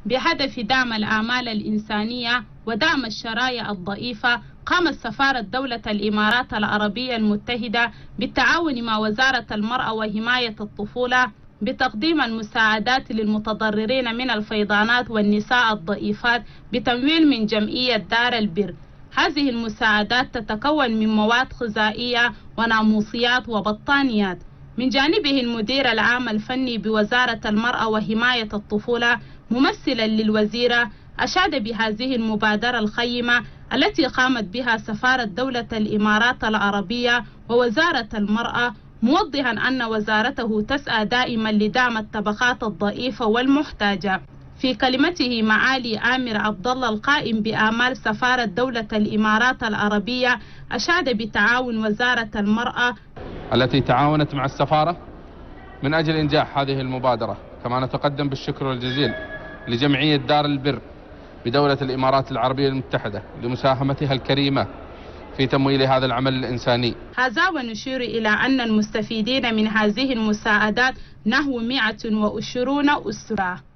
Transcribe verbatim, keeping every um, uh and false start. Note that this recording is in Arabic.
بهدف دعم الأعمال الإنسانية ودعم الشرايع الضعيفة، قامت سفارة دولة الإمارات العربية المتحدة بالتعاون مع وزارة المرأة وحماية الطفولة بتقديم المساعدات للمتضررين من الفيضانات والنساء الضعيفات بتمويل من جمعية دار البر. هذه المساعدات تتكون من مواد غذائية وناموسيات وبطانيات. من جانبه المدير العام الفني بوزارة المرأة وحماية الطفولة ممثلا للوزيرة أشاد بهذه المبادرة الخيمة التي قامت بها سفارة دولة الإمارات العربية ووزارة المرأة، موضحا أن وزارته تسعى دائما لدعم الطبقات الضعيفة والمحتاجة. في كلمته معالي آمر عبد الله القائم بأعمال سفارة دولة الإمارات العربية أشاد بتعاون وزارة المرأة التي تعاونت مع السفارة من أجل إنجاح هذه المبادرة. كما نتقدم بالشكر الجزيل لجمعية دار البر بدولة الإمارات العربية المتحدة لمساهمتها الكريمة في تمويل هذا العمل الإنساني. هذا ونشير إلى أن المستفيدين من هذه المساعدات نحو مئة وعشرين أسرة.